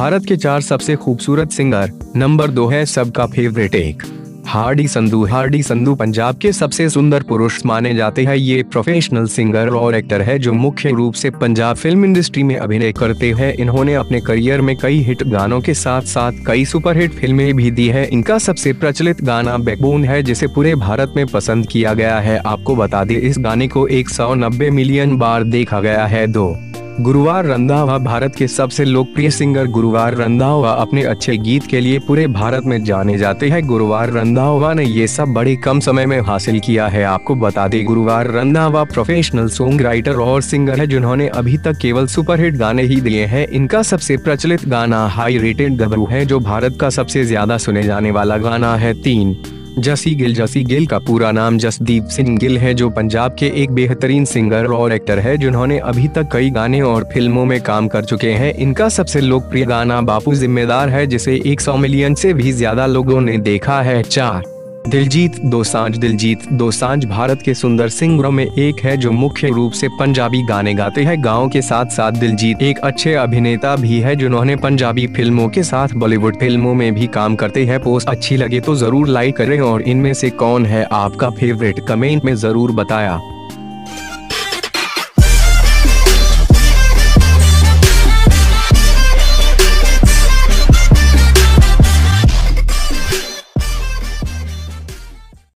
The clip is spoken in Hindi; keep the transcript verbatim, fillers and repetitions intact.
भारत के चार सबसे खूबसूरत सिंगर। नंबर दो है सबका फेवरेट एक, हार्डी संधू। हार्डी संधू पंजाब के सबसे सुंदर पुरुष माने जाते हैं। ये प्रोफेशनल सिंगर और एक्टर है जो मुख्य रूप से पंजाब फिल्म इंडस्ट्री में अभिनय करते हैं। इन्होंने अपने करियर में कई हिट गानों के साथ साथ कई सुपरहिट फिल्में भी दी है। इनका सबसे प्रचलित गाना बैकबोन है जिसे पूरे भारत में पसंद किया गया है। आपको बता दें इस गाने को एक सौ नब्बे मिलियन बार देखा गया है। दो गुरुवार रंधावा। भारत के सबसे लोकप्रिय सिंगर गुरुवार रंधावा अपने अच्छे गीत के लिए पूरे भारत में जाने जाते हैं। गुरुवार रंधावा ने ये सब बड़े कम समय में हासिल किया है। आपको बता दें गुरुवार रंधावा प्रोफेशनल सॉन्ग राइटर और सिंगर है जिन्होंने अभी तक केवल सुपरहिट गाने ही दिए हैं। इनका सबसे प्रचलित गाना हाई रेटेड गबरू है जो भारत का सबसे ज्यादा सुने जाने वाला गाना है। तीन जसी गिल। जसी गिल का पूरा नाम जसदीप सिंह गिल है जो पंजाब के एक बेहतरीन सिंगर और एक्टर है जिन्होंने अभी तक कई गाने और फिल्मों में काम कर चुके हैं। इनका सबसे लोकप्रिय गाना बापू जिम्मेदार है जिसे एक सौ मिलियन से भी ज्यादा लोगों ने देखा है। चार दिलजीत दोसांझ। दिलजीत दोसांझ भारत के सुंदर सिंगरों में एक है जो मुख्य रूप से पंजाबी गाने गाते हैं। गाँव के साथ साथ दिलजीत एक अच्छे अभिनेता भी है जिन्होंने पंजाबी फिल्मों के साथ बॉलीवुड फिल्मों में भी काम करते हैं। पोस्ट अच्छी लगे तो जरूर लाइक करें और इनमें से कौन है आपका फेवरेट कमेंट में जरूर बताया।